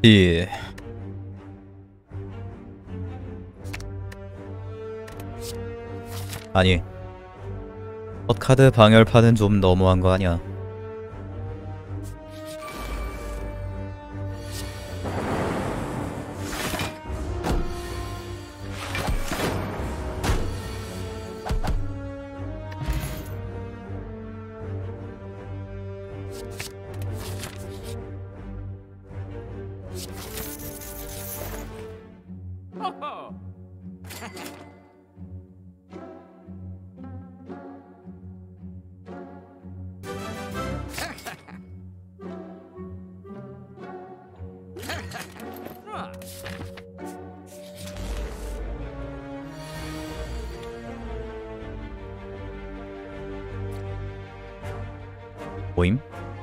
이 아니 컷카드 방열판은 좀 너무한 거 아니야? 모임?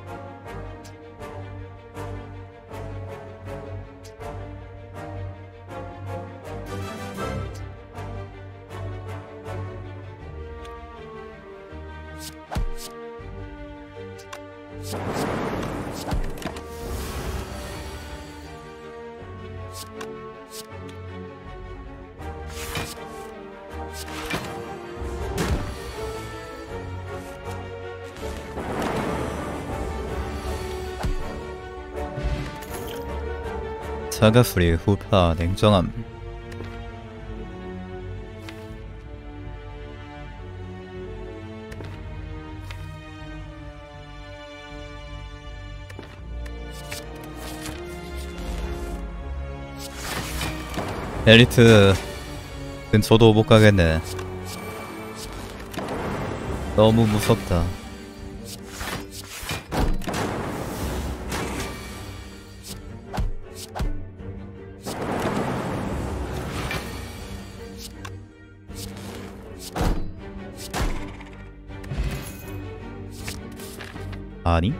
사가수리 후파 냉정함. 엘리트 근처도 못 가겠네. 너무 무섭다. 아니?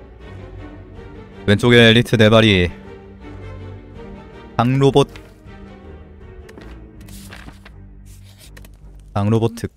왼쪽에 엘리트 4마리 당로봇 특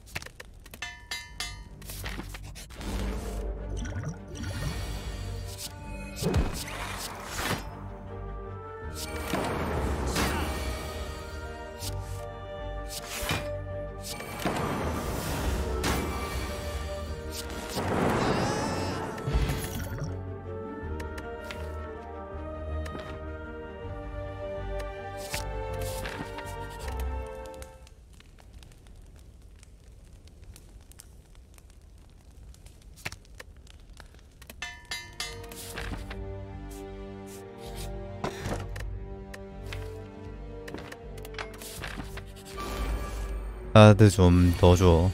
카드 좀 더 줘.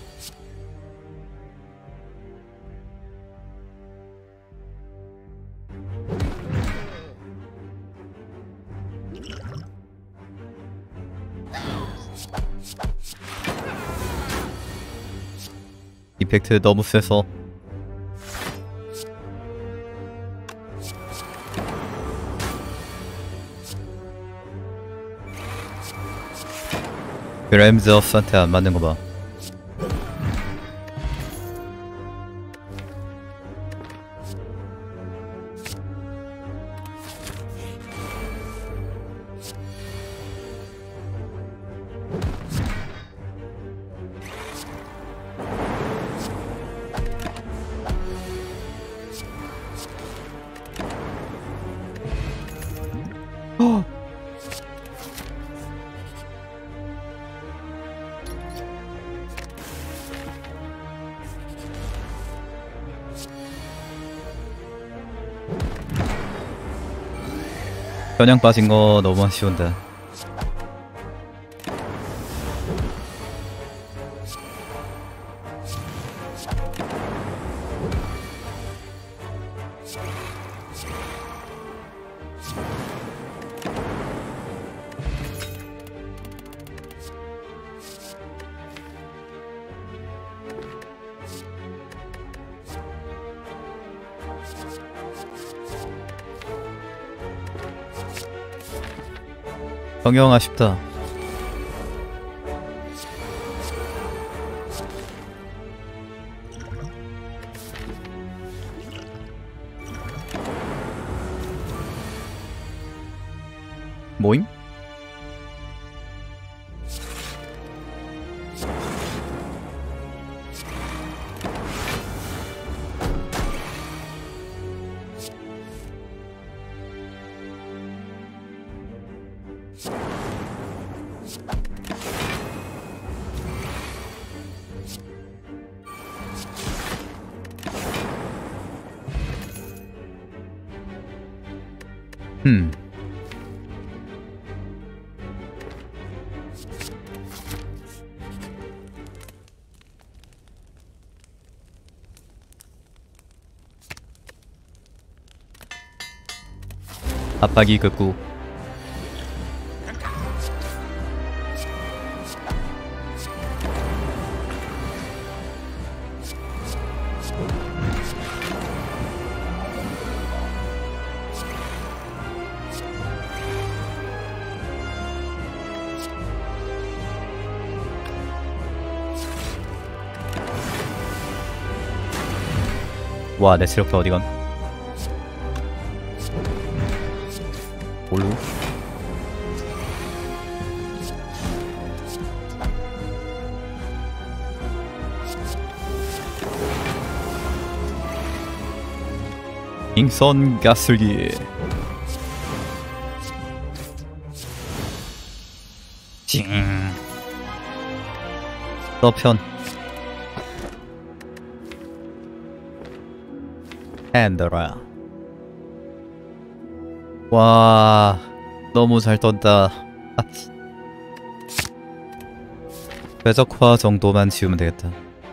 이펙트 너무 세서 램즈어스한테 안 맞는 거 봐. 겨냥 빠진 거 너무 아쉬운데. 성형 아쉽다. 모임? 압박이 극구. 와, 내 체력도 어디감? 뭘로? 잉선 가슬기. 징. 서편. 핸더라. 와, 너무 잘 떴다. 궤적화 정도만 지우면 되겠다.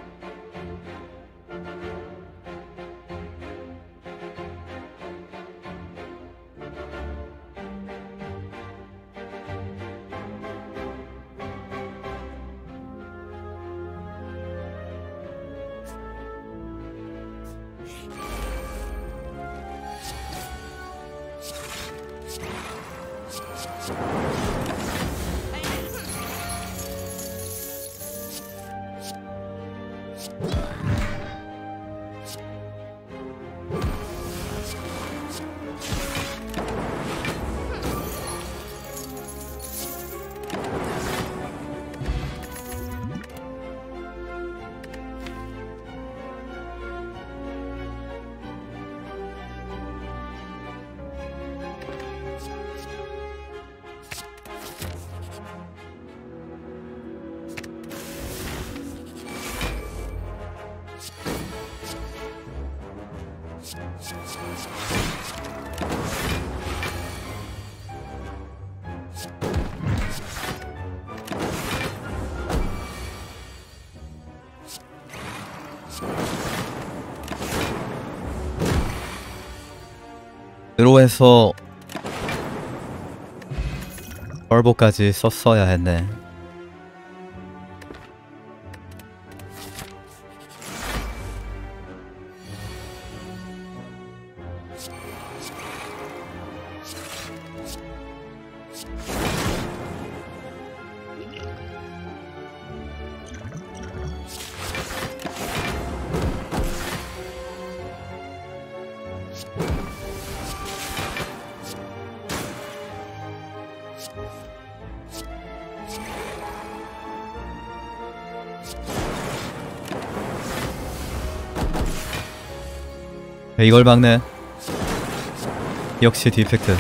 드로에서 얼보까지 썼어야 했네. 이걸 막네. 역시 디펙트.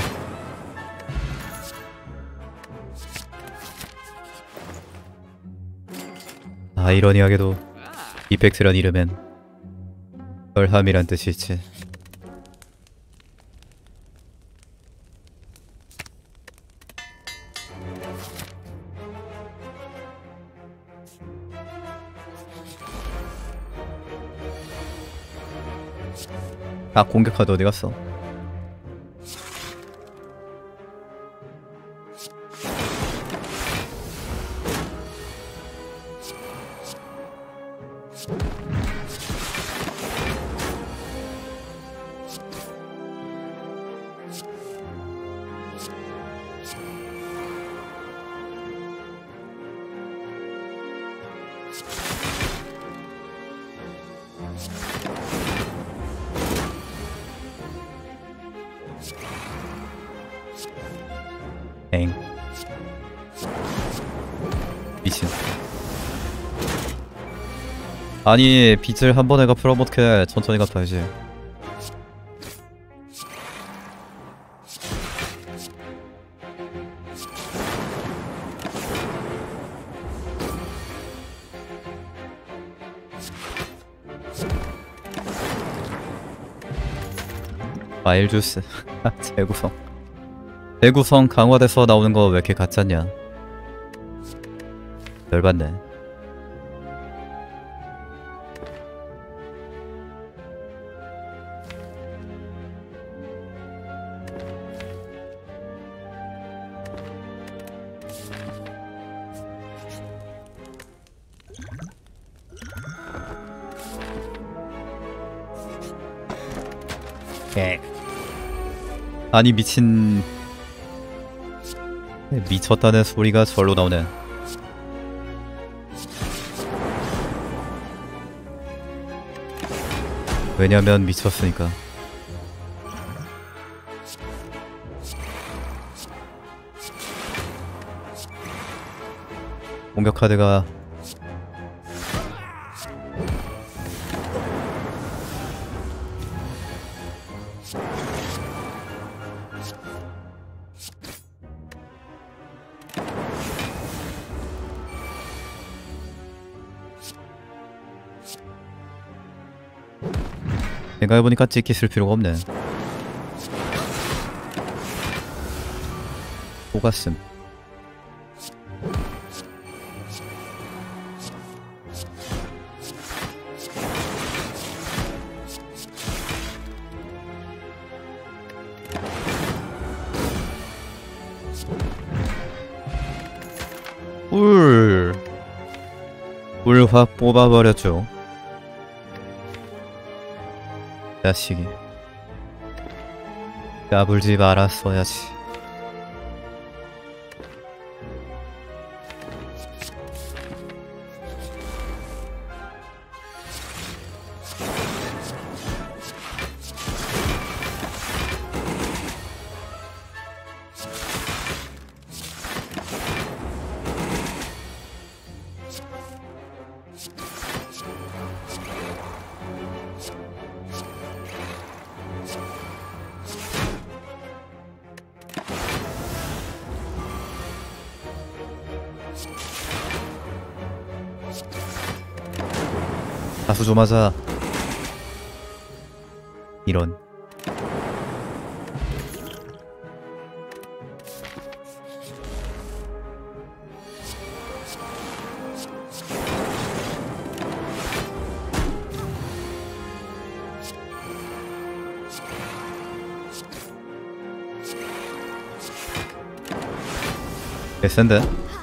아이러니하게도 디펙트란 이름엔 덜함이란 뜻이 있지. 아, 공격카드 어디 갔어? 엥. 미친. 아니 빚을 한 번에 갚으면 어떡해. 천천히 갚아야지. 과일 주스. 재구성. 재구성 강화돼서 나오는 거 왜 이렇게 가짜냐. 열받네. 아니 미친. 미쳤다는 소리가 절로 나오네. 왜냐면 미쳤으니까. 공격 카드가 생각해보니까 찍기 쓸 필요가 없네. 속았음. 꿀 확 뽑아버렸죠. 자식이. 까불지 말았어야지. 다수 좀 하자. 이런. 개 센데?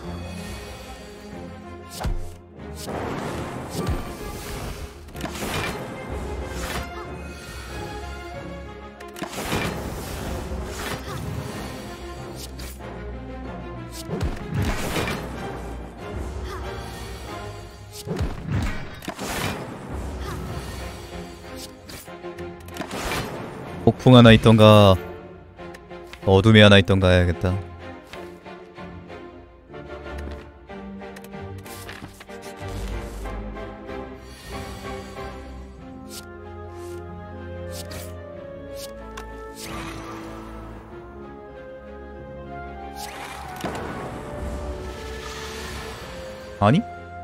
폭풍 하나 있던가 어둠이 하나 있던가 해야겠다. 아니?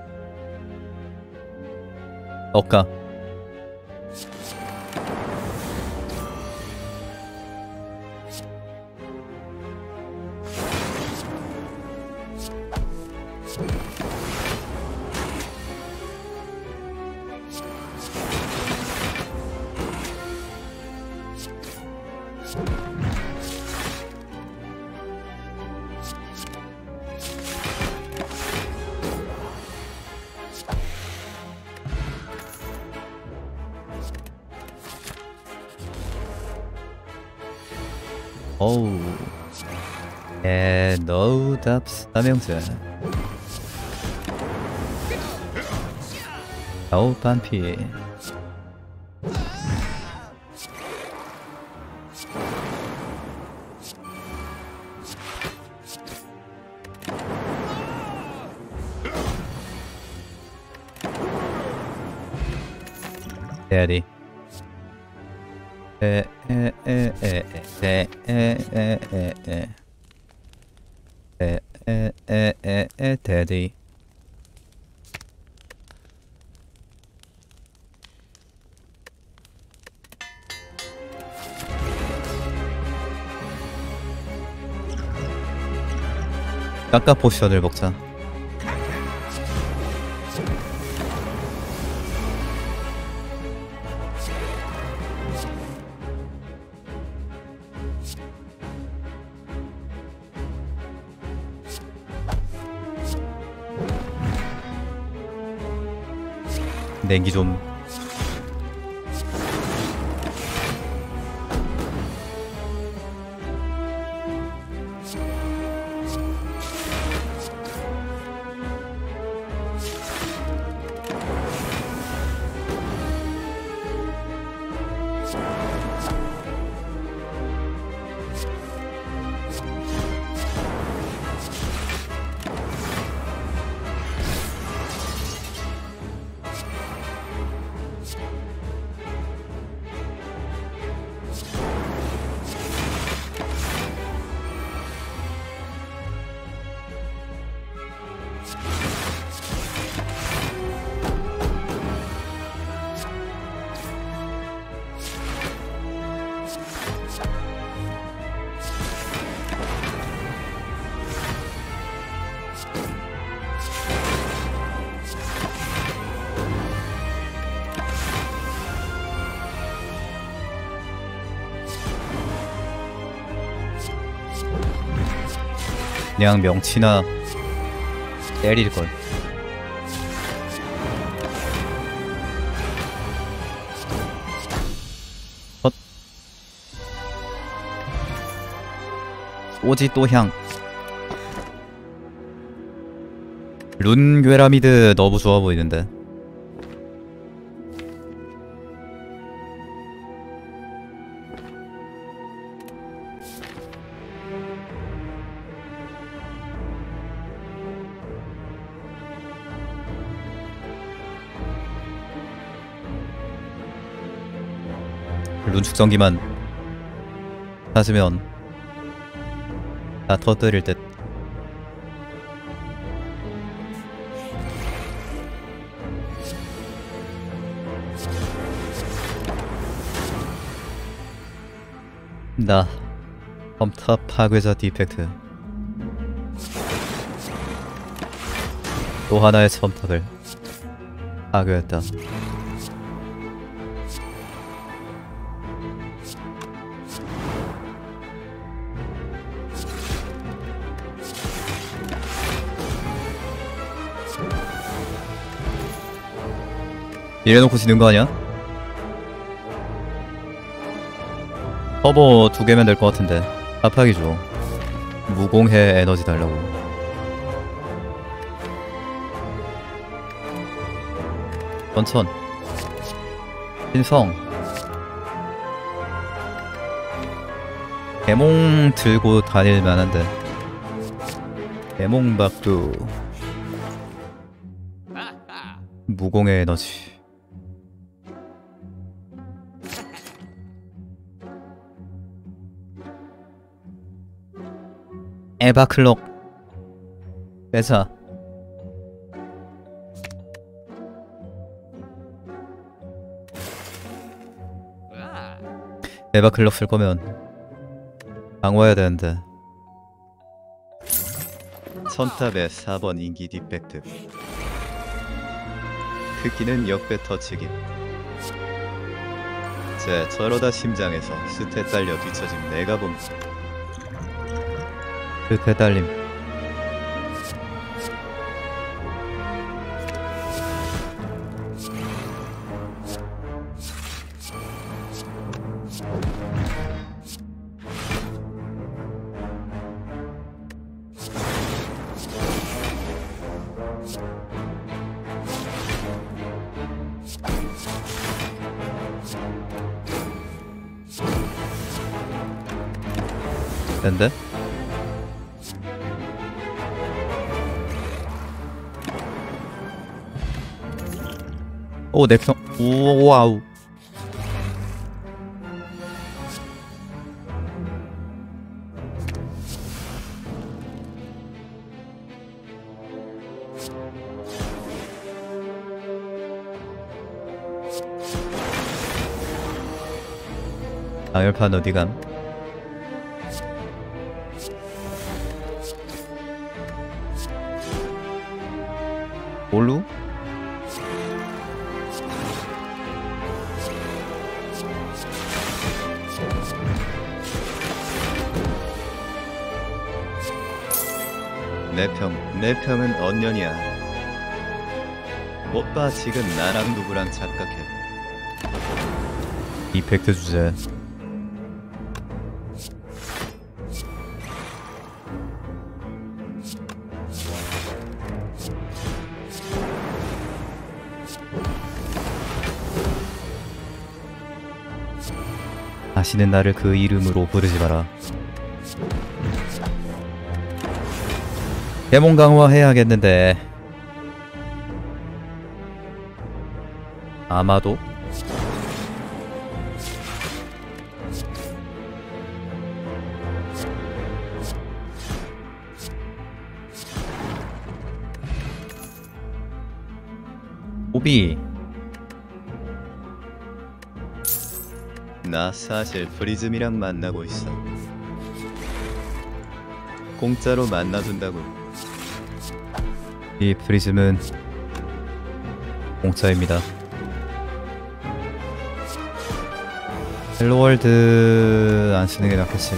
억까. 어우. 노답 삼형제. 어우 반피. 대리. 대리. 까까 포션을 먹자. 냉기 좀. 그냥 명치나 때릴걸. 헛. 오지 또향. 룬 괴라미드 너무 좋아 보이는데. 룬 축성기만 찾으면 다 터뜨릴 듯. 나 컴퓨터 파괴자 디펙트. 또 하나의 첨탑을 파괴했다. 이래놓고 지는 거 아니야? 터보 2개면 될 것 같은데 합하기 줘. 무공해 에너지 달라고. 전천 신성 개몽 들고 다닐 만한데. 개몽박두 무공해 에너지. 에바클럭 빼자. 에바클럭 쓸 거면 강화해야 되는데. 선탑의 4번 인기 디펙트. 크기는 역배 터치기. 제 저러다 심장에서 스탯 딸려 뒤처짐 내가 봄. 스탯 딸림. 된대? 오 넥성. 우와우. 방열판 어디감? 뭘로? 내 평은 언년이야. 오빠 지금 나랑 누구랑 착각해. 이펙트 주제. 다시는 나를 그 이름으로 부르지 마라. 데몬 강화해야겠는데. 아마도? 오비. 나 사실 프리즘이랑 만나고 있어. 공짜로 만나준다고. 이 프리즘은 공짜입니다. 헬로월드 안 쓰는 게 낫겠지.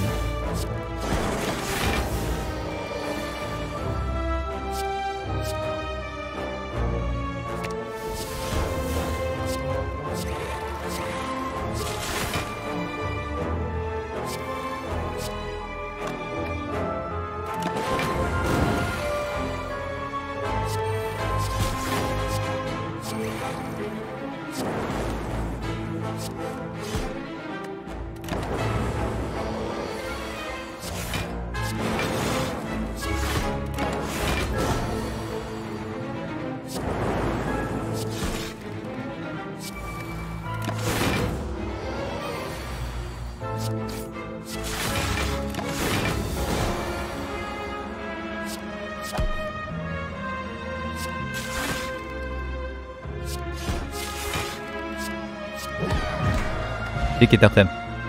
이끼 딱셈.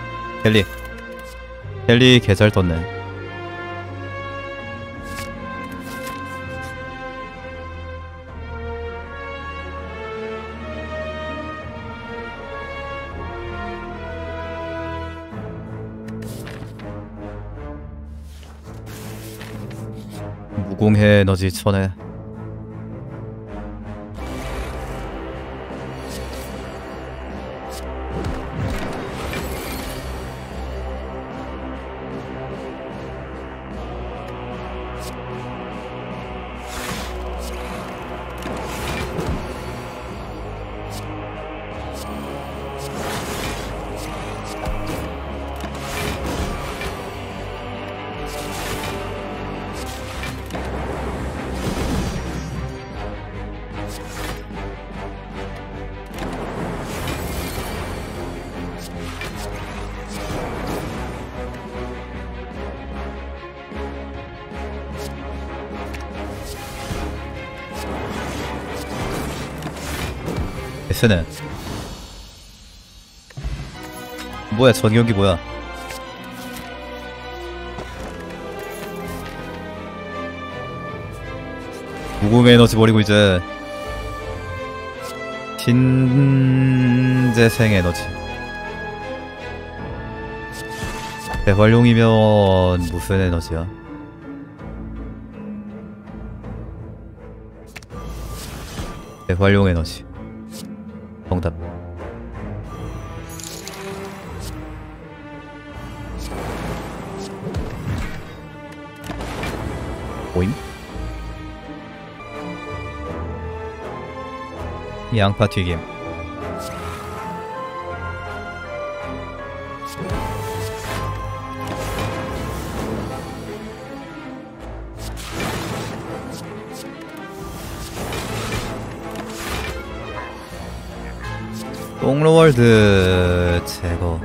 켈리 개잘 떴네. 무공해 에너지 천해. S는 뭐야? 전경기 뭐야? 무공 에너지 버리고 이제 신재생 에너지. 재활용이면 무슨 에너지야? 재활용 에너지. 정답. 오임? 양파 튀김. 똥로월드 제거.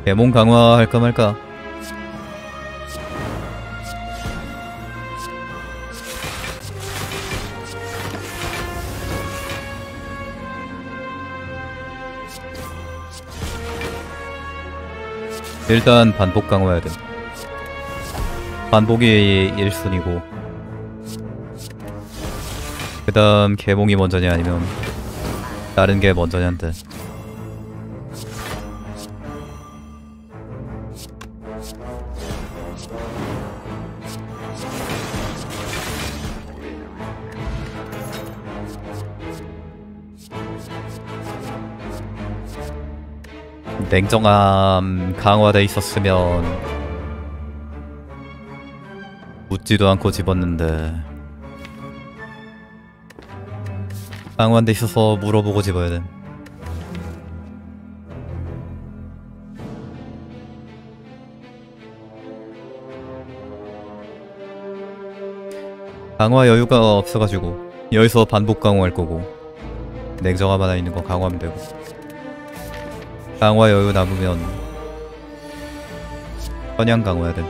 개몽 강화할까 말까? 일단 반복 강화해야 돼. 반복이 1순위고 그 다음 개몽이 먼저냐 아니면 다른 게 먼저냐인데. 냉정함 강화돼 있었으면 묻지도 않고 집었는데 강화돼 있어서 물어보고 집어야 돼. 강화 여유가 없어가지고 여기서 반복 강화할 거고 냉정함 하나 있는 거 강화하면 되고 강화 여유 남으면 선양 강화해야 돼.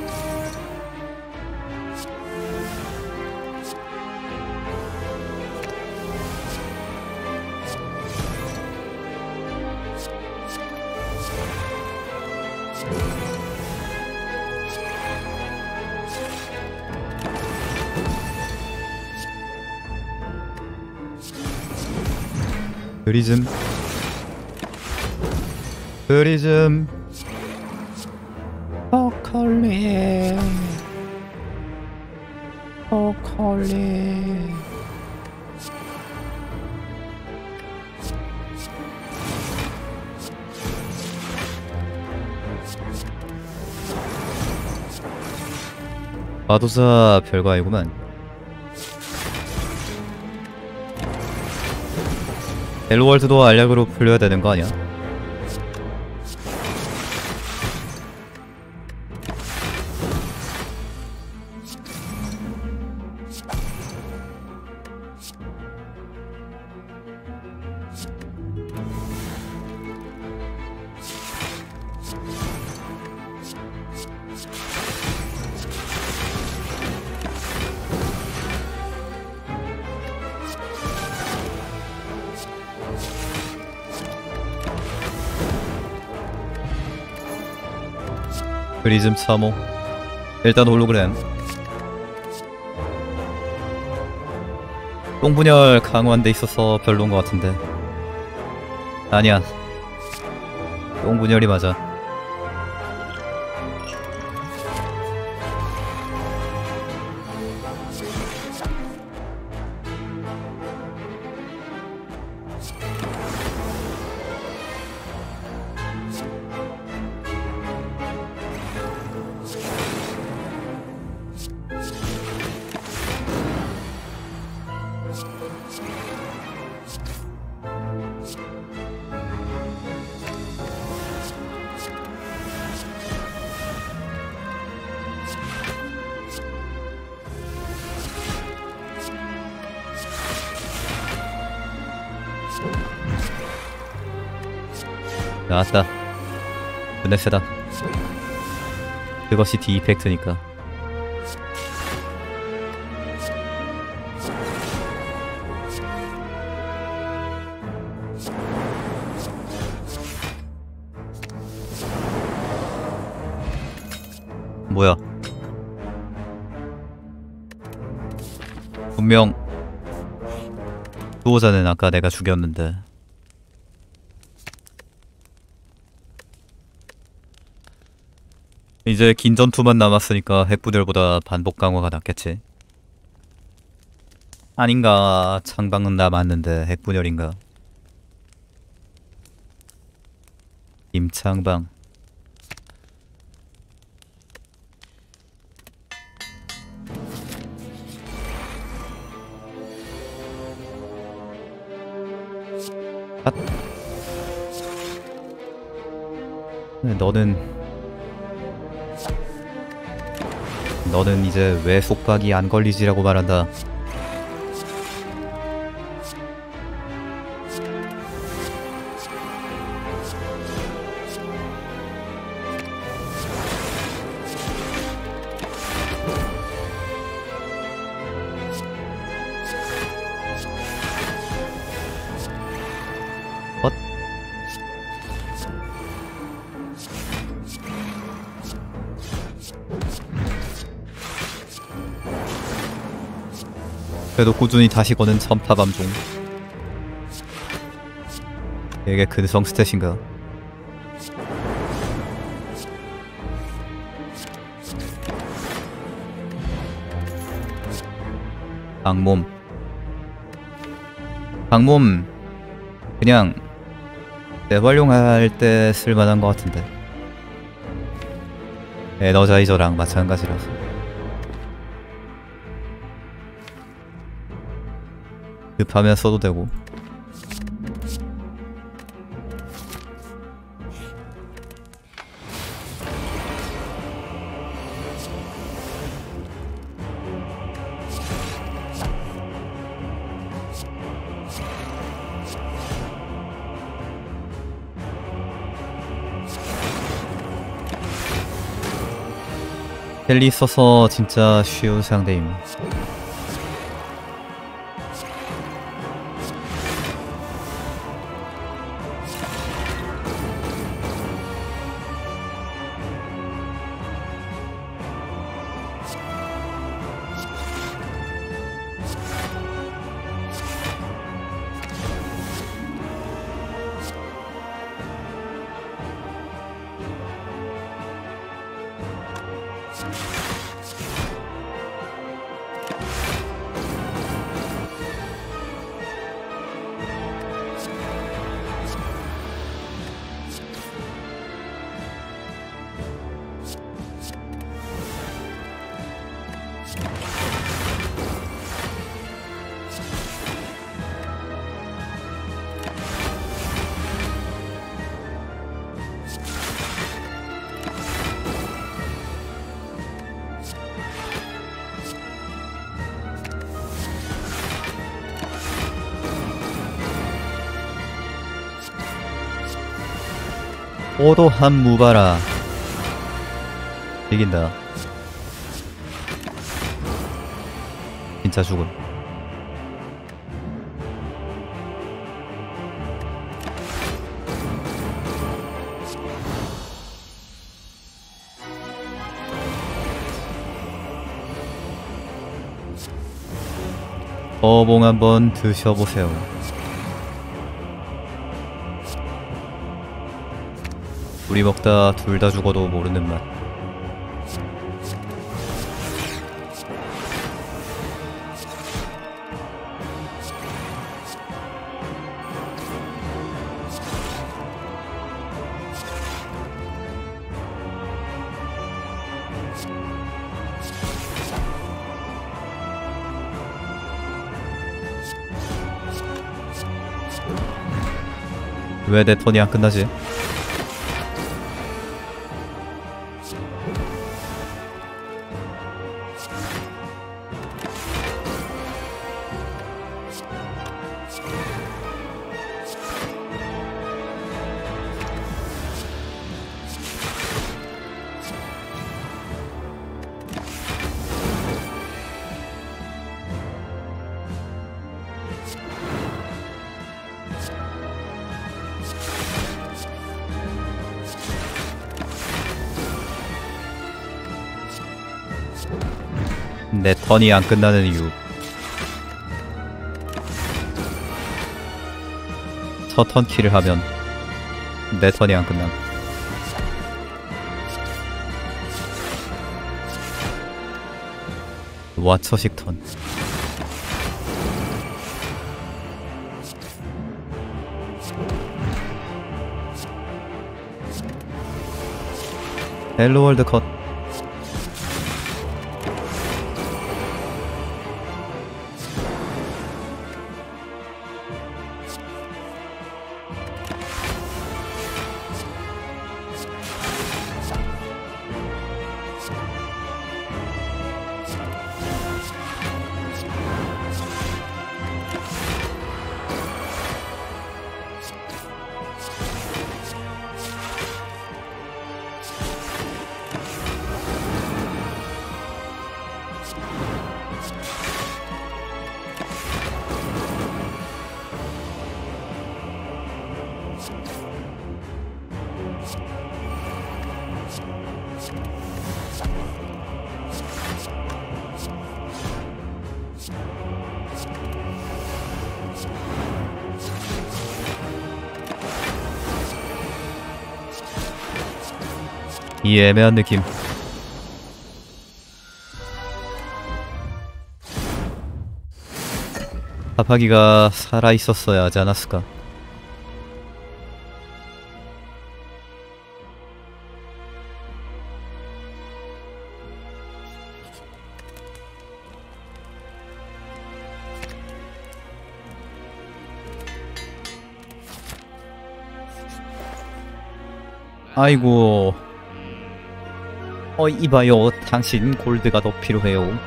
그리즘 초콜릿 마도사 별거 아니구만. 헬로월드도 알약으로 풀려야 되는 거 아니야? 그리즘 참호. 일단 홀로그램. 똥분열 강화한데 있어서 별로인 것 같은데. 아니야, 똥분열이 맞아. 나왔다. 눈에 세다. 그것이 디이펙트니까. 뭐야? 분명 수호자는 아까 내가 죽였는데. 이제 긴 전투만 남았으니까 핵분열보다 반복 강화가 낫겠지. 아닌가. 창방은 남았는데 핵분열인가. 임창방. 핫. 너는 이제 왜 속박이 안 걸리지라고 말한다. 그래도 꾸준히 다시 거는 첨타밤종. 이게 근성 스탯인가? 방몸. 방몸 그냥 재활용할 때 쓸만한 것 같은데. 에너자이저랑 마찬가지라서. 급하면 써도 되고. 헬리 써서 진짜 쉬운 상대임. 오도한 무바라 이긴다. 진짜 죽음. 어봉 한번 드셔보세요. 우리 먹다 둘 다 죽어도 모르는 맛. 왜 내 턴이 안 끝나지? 내 턴이 안 끝나는 이유. 첫 턴 킬을 하면 내 턴이 안 끝남. 와처식 턴. 헬로월드 컷. 이 애매한 느낌. 파파기가 살아있었어야 하지 않았을까. 아이고. 이봐요. 당신 골드가 더 필요해요.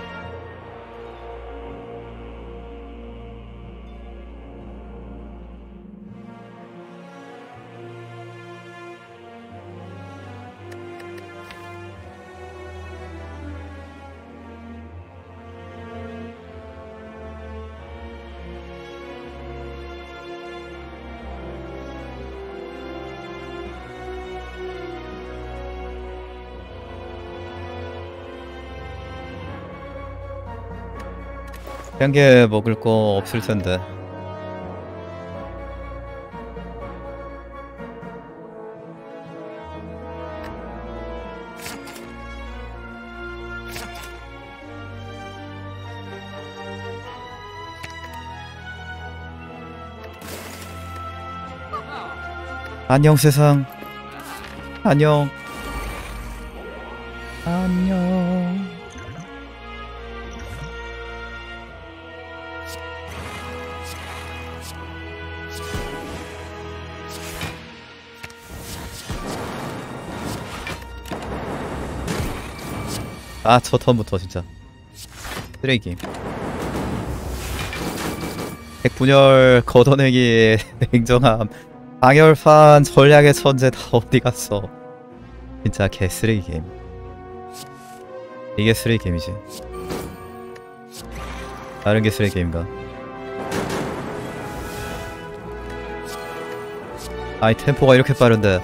향게 먹을 거 없을 텐데. 안녕 세상. 안녕. 안녕. 아, 저 턴부터 진짜 쓰레기 게임. 핵분열 걷어내기 냉정함 방열판 전략의 천재 다 어디 갔어. 진짜 개 쓰레기 게임. 이게 쓰레기 게임이지. 다른 게 쓰레기 게임인가? 아이 템포가 이렇게 빠른데.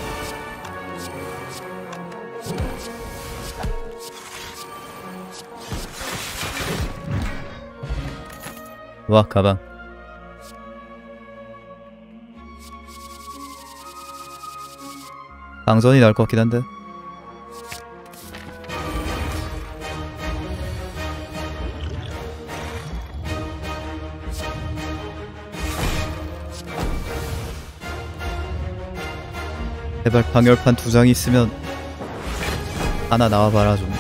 와 가방. 방전이 나을 것 같긴 한데. 제발 방열판 2장이 있으면 하나 나와봐라 좀.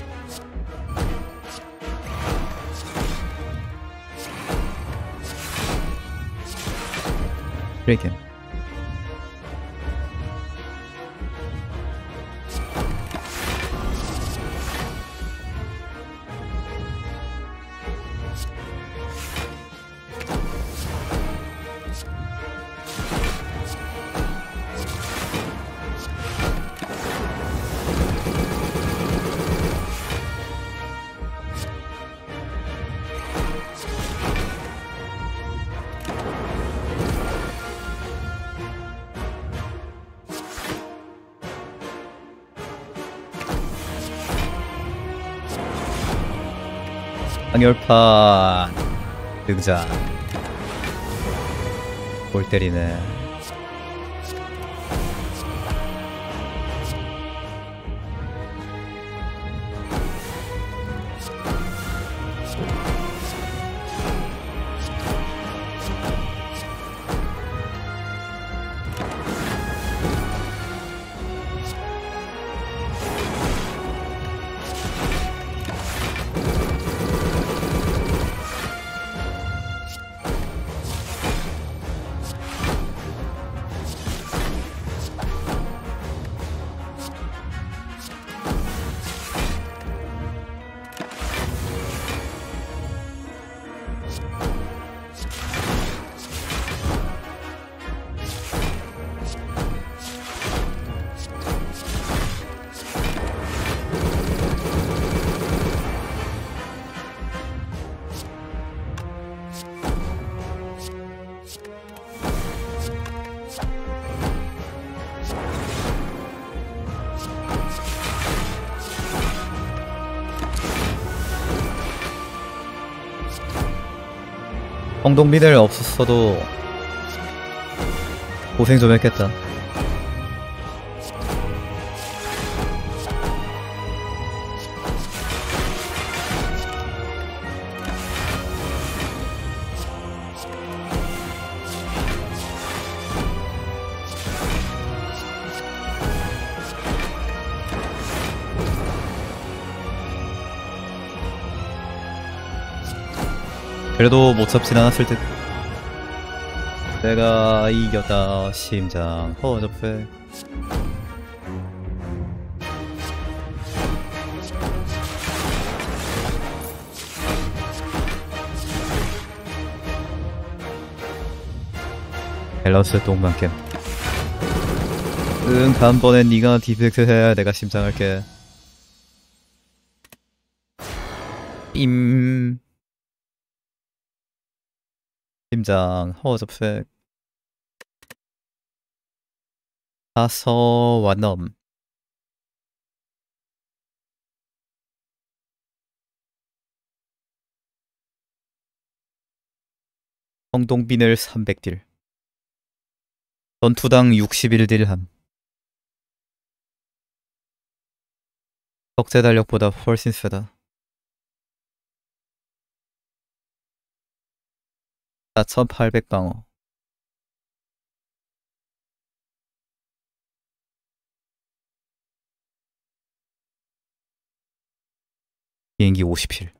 브레이킹. 방열판 등장. 골 때리네. 홍동민을 없었어도 고생 좀 했겠다. 그래도 못 잡진 않았을 듯. 내가 이겼다. 심장 허접해. 밸런스 똥만캠. 응, 다음번엔 네가 디펙트 해. 내가 심장할게. 임. 심장 허접해. 다서 완넘. 성동빈을 300딜. 전투당 61딜 함. 적재 달력보다 훨씬 세다. 4800 방어. 비행기 50실.